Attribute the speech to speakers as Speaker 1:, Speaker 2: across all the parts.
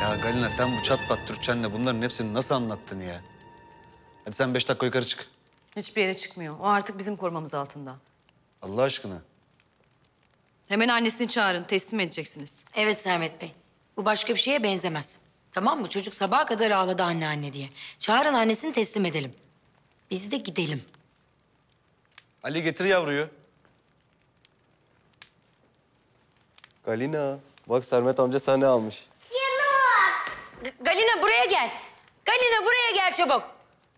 Speaker 1: Ya Galina sen bu çat pat Türkçenle bunların hepsini nasıl anlattın ya? Hadi sen 5 dakika yukarı çık.
Speaker 2: Hiçbir yere çıkmıyor. O artık bizim korumamız altında.
Speaker 1: Allah aşkına.
Speaker 2: Hemen annesini çağırın, teslim edeceksiniz.
Speaker 3: Evet Sermet Bey. Bu başka bir şeye benzemez. Tamam mı? Çocuk sabaha kadar ağladı anne anne diye. Çağırın annesini teslim edelim. Biz de gidelim.
Speaker 1: Ali getir yavruyu.
Speaker 4: Galina, bak Sermet amca sana ne almış.
Speaker 3: Galina buraya gel. Galina buraya gel çabuk.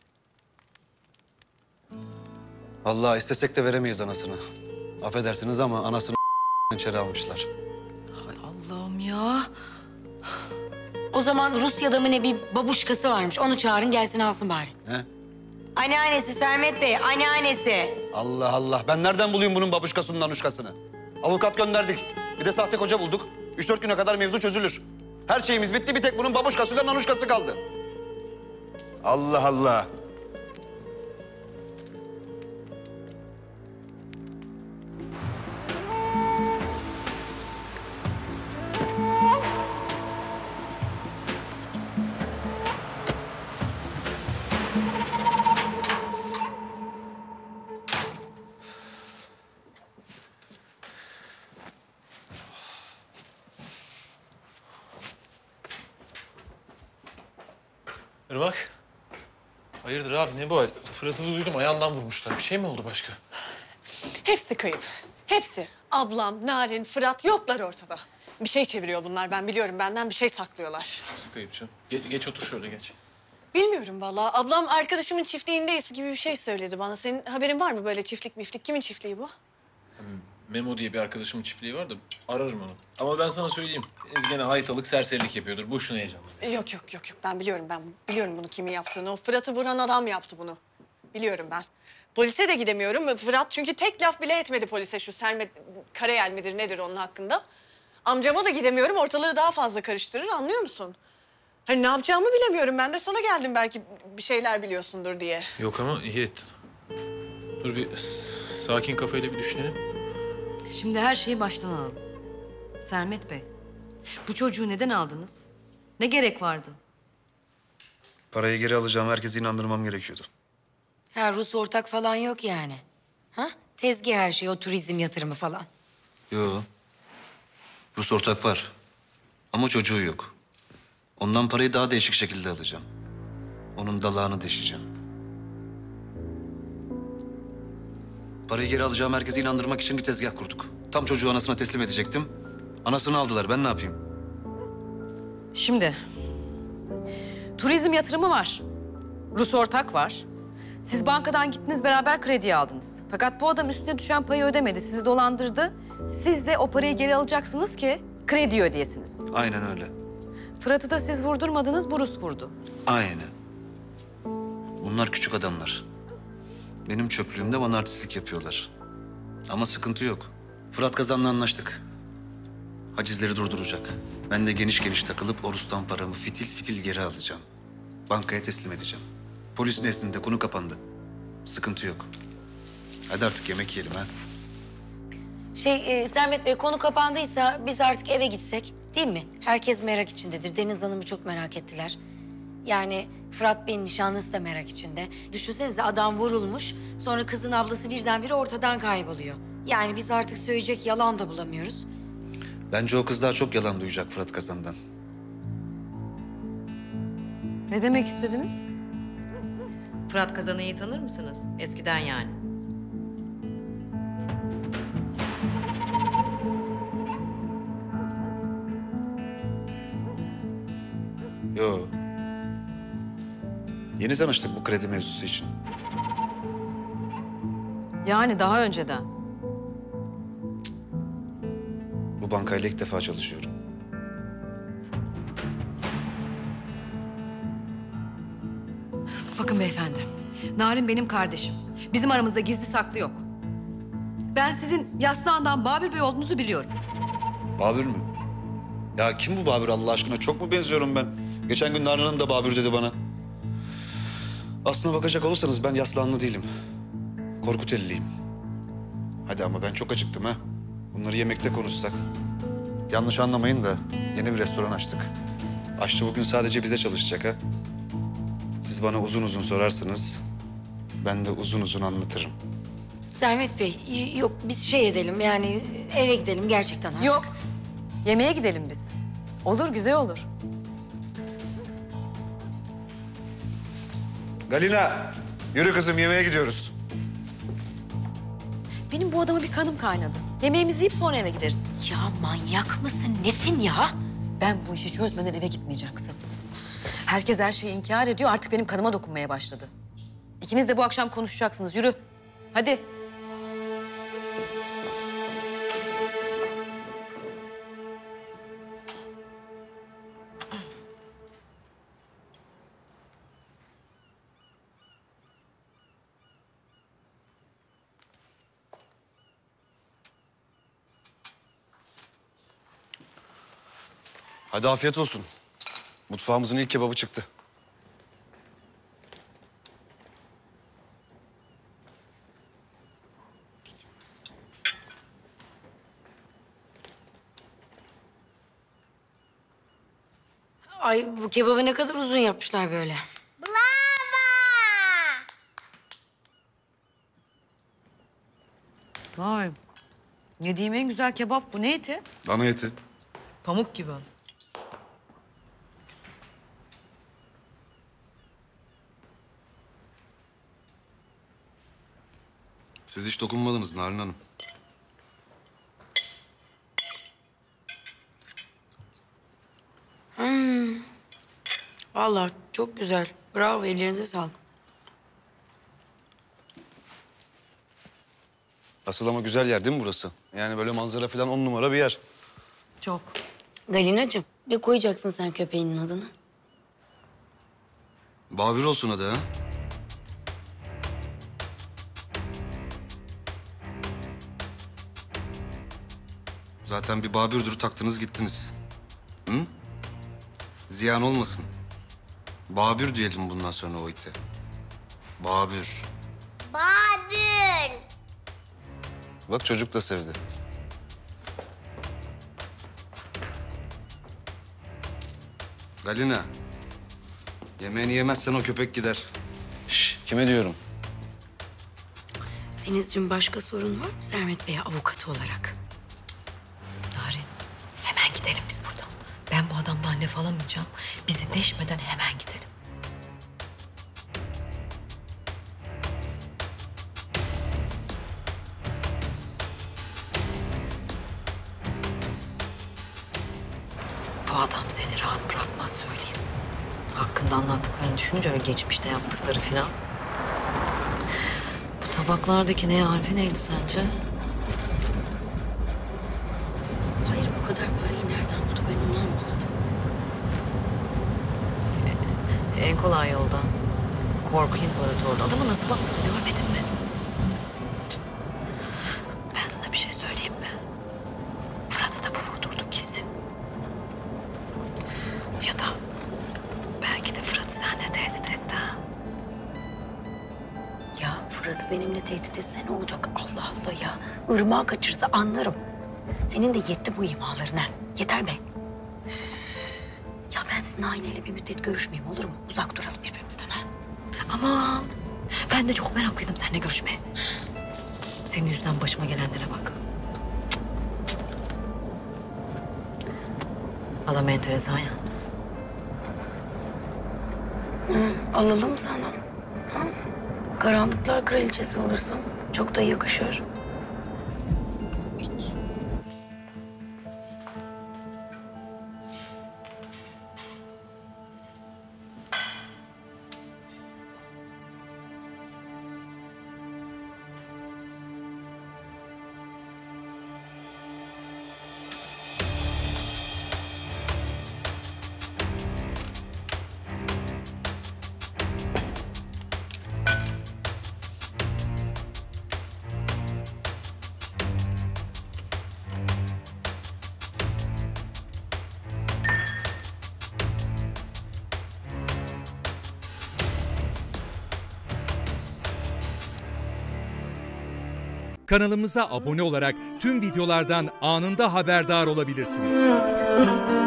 Speaker 1: Vallahi istesek de veremeyiz anasını. Affedersiniz ama anasını içeri almışlar.
Speaker 2: Hay Allah'ım ya.
Speaker 3: O zaman Rusya'da mı ne bir babuşkası varmış. Onu çağırın gelsin alsın bari.
Speaker 1: He?
Speaker 3: Anneannesi Sermet Bey, anneannesi.
Speaker 1: Allah Allah. Ben nereden bulayım bunun babuşkasının anuşkasını? Avukat gönderdik. Bir de sahte koca bulduk. 3-4 güne kadar mevzu çözülür. Her şeyimiz bitti. Bir tek bunun babuşkasıyla nanuşkası kaldı. Allah Allah.
Speaker 5: Irmak. Hayırdır abi ne bu hal? Fırat'ı duydum ayağından vurmuşlar. Bir şey mi oldu başka?
Speaker 6: Hepsi kayıp. Hepsi. Ablam, Narin, Fırat yoklar ortada. Bir şey çeviriyor bunlar. Ben biliyorum. Benden bir şey saklıyorlar.
Speaker 5: Nasıl kayıp canım? Geç otur şöyle geç.
Speaker 6: Bilmiyorum vallahi. Ablam arkadaşımın çiftliğindeyiz gibi bir şey söyledi bana. Senin haberin var mı böyle çiftlik miflik? Kimin çiftliği bu?
Speaker 5: Memo diye bir arkadaşımın çiftliği var da ararım onu. Ama ben sana söyleyeyim. Deniz gene haytalık serserilik yapıyordur. Boşuna heyecanlı.
Speaker 6: Yok. Ben biliyorum. Ben biliyorum bunu kimin yaptığını. O Fırat'ı vuran adam yaptı bunu. Biliyorum ben. Polise de gidemiyorum. Fırat çünkü tek laf bile etmedi polise şu Sermet Karayel midir nedir onun hakkında. Amcama da gidemiyorum. Ortalığı daha fazla karıştırır anlıyor musun? Hani ne yapacağımı bilemiyorum. Ben de sana geldim belki bir şeyler biliyorsundur diye.
Speaker 5: Yok ama iyi ettin. Dur bir sakin kafayla bir düşünelim.
Speaker 2: Şimdi her şeyi baştan alalım. Sermet Bey, bu çocuğu neden aldınız? Ne gerek vardı?
Speaker 1: Parayı geri alacağım. Herkesi inandırmam gerekiyordu.
Speaker 3: Ha Rus ortak falan yok yani. Ha? Tezgah her şey, o turizm yatırımı falan.
Speaker 1: Yo. Rus ortak var. Ama çocuğu yok. Ondan parayı daha değişik şekilde alacağım. Onun dalağını deşeceğim. Parayı geri alacağım herkesi inandırmak için bir tezgah kurduk. Tam çocuğu anasına teslim edecektim. Anasını aldılar. Ben ne yapayım?
Speaker 2: Şimdi, turizm yatırımı var. Rus ortak var. Siz bankadan gittiniz beraber krediye aldınız. Fakat bu adam üstüne düşen payı ödemedi. Sizi dolandırdı. Siz de o parayı geri alacaksınız ki krediyi ödeyesiniz.
Speaker 1: Aynen öyle.
Speaker 2: Fırat'ı da siz vurdurmadınız, bu Rus vurdu.
Speaker 1: Aynen. Bunlar küçük adamlar. Benim çöplüğümde bana artistlik yapıyorlar. Ama sıkıntı yok. Fırat Kazan'la anlaştık. Hacizleri durduracak. Ben de geniş geniş takılıp o Rus'tan paramı fitil fitil geri alacağım. Bankaya teslim edeceğim. Polis nezdinde konu kapandı. Sıkıntı yok. Hadi artık yemek yiyelim ha.
Speaker 3: Sermet Bey konu kapandıysa biz artık eve gitsek değil mi? Herkes merak içindedir. Deniz Hanım'ı çok merak ettiler. Yani Fırat Bey'in nişanlısı da merak içinde. Düşünsenize adam vurulmuş, sonra kızın ablası birdenbire ortadan kayboluyor. Yani biz artık söyleyecek yalan da bulamıyoruz.
Speaker 1: Bence o kız daha çok yalan duyacak Fırat Kazan'dan.
Speaker 2: Ne demek istediniz? Fırat Kazan'ı iyi tanır mısınız? Eskiden yani.
Speaker 1: Yo. Yeni tanıştık bu kredi mevzusu için.
Speaker 2: Yani daha önceden.
Speaker 1: Bu bankayla ilk defa çalışıyorum.
Speaker 2: Bakın beyefendi, Narin benim kardeşim. Bizim aramızda gizli saklı yok. Ben sizin Yaslıhan'dan Babür Bey olduğunuzu biliyorum.
Speaker 1: Babür mü? Ya kim bu Babür Allah aşkına? Çok mu benziyorum ben? Geçen gün Narin Hanım da Babür dedi bana. Aslına bakacak olursanız ben Yaslıhanlı değilim. Korkutelliyim. Hadi ama ben çok acıktım ha. Bunları yemekte konuşsak. Yanlış anlamayın da yeni bir restoran açtık. Aşçı bugün sadece bize çalışacak ha. Siz bana uzun uzun sorarsınız, ben de uzun uzun anlatırım.
Speaker 3: Sermet Bey, yok biz şey edelim yani eve gidelim gerçekten artık.
Speaker 2: Yok. Yemeğe gidelim biz. Olur, güzel olur.
Speaker 1: Galina, yürü kızım yemeğe gidiyoruz.
Speaker 2: Benim bu adama bir kanım kaynadı. Yemeğimizi yiyip sonra eve gideriz.
Speaker 3: Ya manyak mısın? Nesin ya?
Speaker 2: Ben bu işi çözmeden eve gitmeyeceğim kızım. Herkes her şeyi inkar ediyor. Artık benim kanıma dokunmaya başladı. İkiniz de bu akşam konuşacaksınız. Yürü. Hadi.
Speaker 1: Hadi afiyet olsun. Mutfağımızın ilk kebabı çıktı.
Speaker 3: Ay bu kebabı ne kadar uzun yapmışlar böyle.
Speaker 2: Vay. Yediğim en güzel kebap bu. Ne eti?
Speaker 1: Dana eti.
Speaker 2: Pamuk gibi.
Speaker 1: Siz hiç dokunmadınız Narin Hanım.
Speaker 3: Vallahi çok güzel. Bravo, ellerinize sağlık.
Speaker 1: Asıl ama güzel yer değil mi burası? Yani böyle manzara falan 10 numara bir yer.
Speaker 2: Çok.
Speaker 3: Galinacığım, ne koyacaksın sen köpeğinin adını?
Speaker 1: Babür olsun adı ha. Zaten bir Babür'dür taktınız gittiniz. Hı? Ziyan olmasın. Babür diyelim bundan sonra o ite. Babür.
Speaker 7: Babül.
Speaker 1: Bak çocuk da sevdi. Galina. Yemeğini yemezsen o köpek gider. Şş, kime diyorum?
Speaker 3: Denizciğim, başka sorun var mı Sermet Bey'e avukat olarak?
Speaker 2: Narin, hemen gidelim biz buradan. Ben bu adamla anne falamayacağım. Bizi deşmeden hemen gidelim. Bu adam seni rahat bırakmaz söyleyeyim. Hakkında anlattıklarını düşününce ve geçmişte yaptıkları filan. Bu tabaklardaki ne harfi neydi sence?
Speaker 3: Hayır, bu kadar parayı nereden buldu ben onu anlamadım.
Speaker 2: En kolay yoldan. Korku imparatorluğu. Adamı nasıl baktığını görmedin mi? Ben sana bir şey söyleyeyim mi? Fırat'ı da bu vurdurdu kesin. Ya da belki de Fırat'ı seninle tehdit etti ha.
Speaker 3: Ya Fırat'ı benimle tehdit etse ne olacak? Allah Allah ya. Irmağı kaçırsa anlarım. Senin de yetti bu imalarına. Yeter be. Ya ben sizinle aynı ile bir müddet görüşmeyeyim, olur mu? Uzak duralım birbirimizden ha.
Speaker 2: Aman ben de çok meraklıydım seninle görüşmeye. Senin yüzünden başıma gelenlere bak. Adam enteresan yalnız.
Speaker 3: Alalım sana. Ha? Karanlıklar kraliçesi olursan çok da yakışır.
Speaker 8: Kanalımıza abone olarak tüm videolardan anında haberdar olabilirsiniz.